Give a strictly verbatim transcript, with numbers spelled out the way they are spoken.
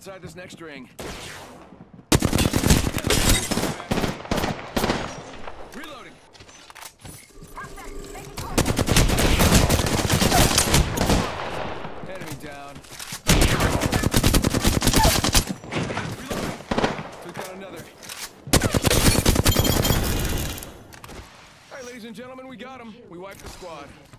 inside this next ring. Reloading. Enemy down. Reloading. Took out another. All right, ladies and gentlemen, we got him. We wiped the squad.